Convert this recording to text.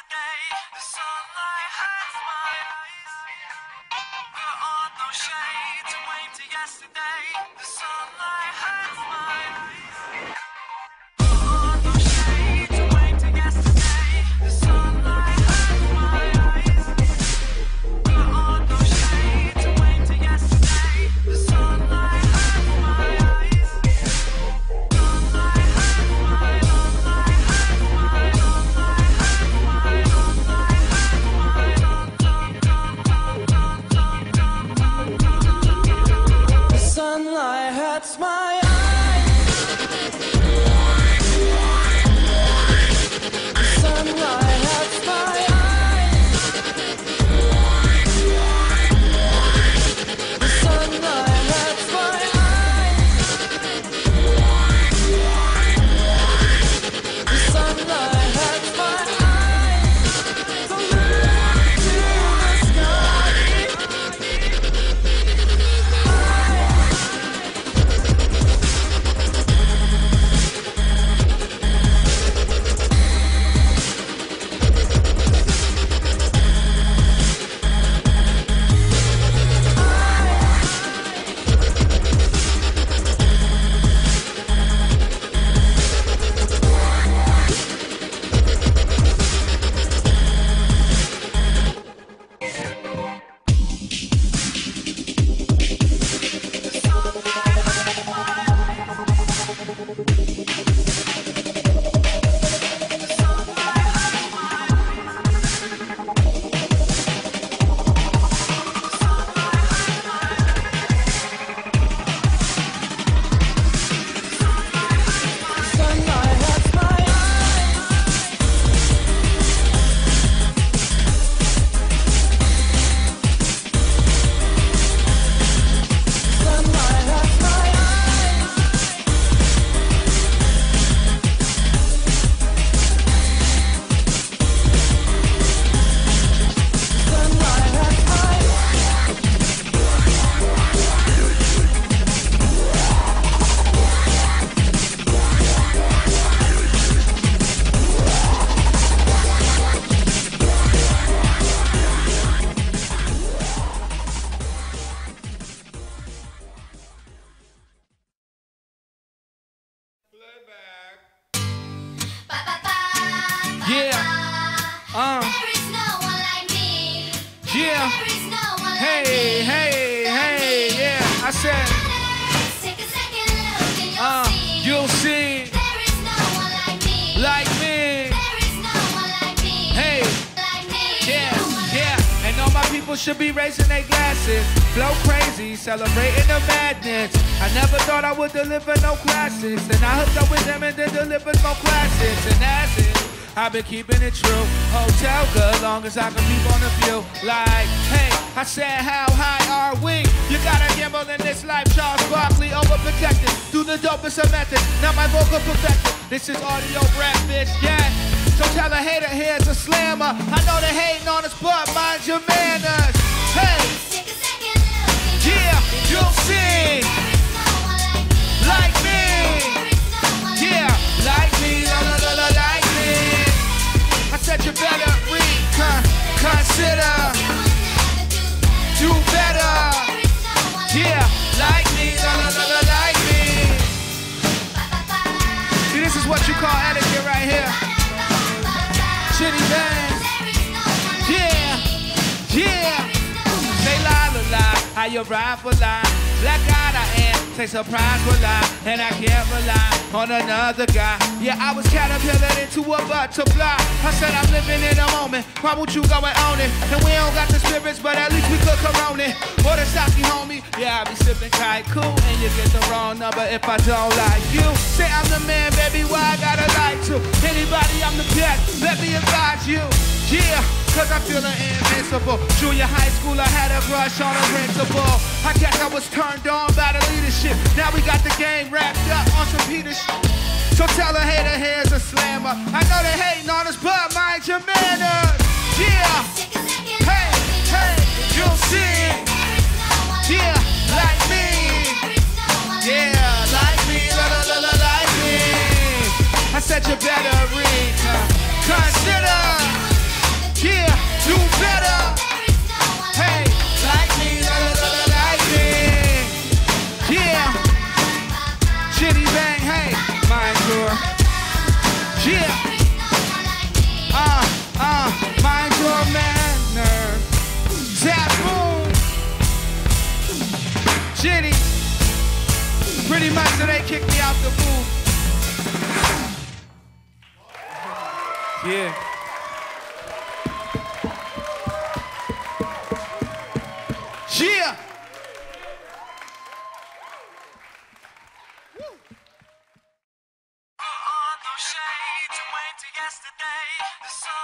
yesterday. The sunlight hurts my eyes. Put on those shades and wave to yesterday. The sunlight hurts my eyes. Put on those shades and wave to yesterday. The sunlight hurts my eyes. Put on those shades and wave to yesterday. The sunlight hurts my eyes. Sunlight hurts my eyes. Sunlight hurts my eyes. Sunlight hurts my eyes. Sunlight hurts my eyes. Sunlight hurts my eyes. So look to the sky. You'll see. There is no one like me. Like me. There is no one like me. Hey. Like me. Yeah. And all my people should be raising their glasses. Flow crazy, celebrating the madness. I never thought I would deliver no classics. Then I hooked up with them and then delivered more classics. And that's it. I've been keeping it true. Hotel good, long as I can keep on the view. Like, hey, I said, how high are we? You gotta gamble in this life. Charles Barkley, overprotected. Do the dopest of methods. Now my vocal perfected. This is audio rap, bitch, yeah. So tell a hater here's a slammer. I know they hating on us, but mind your manners. Hey, yeah, you'll see. Like me. Yeah, like me, la la la la, like me. I said you better consider, do better. Yeah, like me, la la la la, like me. See, this is what you call etiquette right here. Shitty bangs. Yeah. Say la la la, how you ride for life. Black eyed I am, say surprise for life. And I can't rely on another guy. Yeah, I was caterpillared into a butterfly. I said I'm living in a moment, why won't you go and own it? And we don't got the spirits, but at least we could corona it. Or the sake, homie, yeah, I be sipping kite cool. And you get the wrong number if I don't like you. Say I'm the man, baby, why I gotta lie to anybody, I'm the best, let me advise you. Yeah, cause I'm feeling invincible. Junior high school, I had a crush on a principal. I guess I was turned on by the leadership. Now we got the game wrapped up on some Peter shit. So tell a hater here's a slammer. I know they hating on us, but mind your manners. Yeah, hey, you'll see. Yeah, like me. Yeah, like me, la la la la, like me. I said you better consider. Yeah, do better. Hey, like me, like me. Yeah. Chitty bang, hey, mind your. Yeah. Mind your manners. Tap boom. Chitty. Pretty much so they kicked me out the booth. Yeah. Yeah. Shades and wait till yesterday. The sun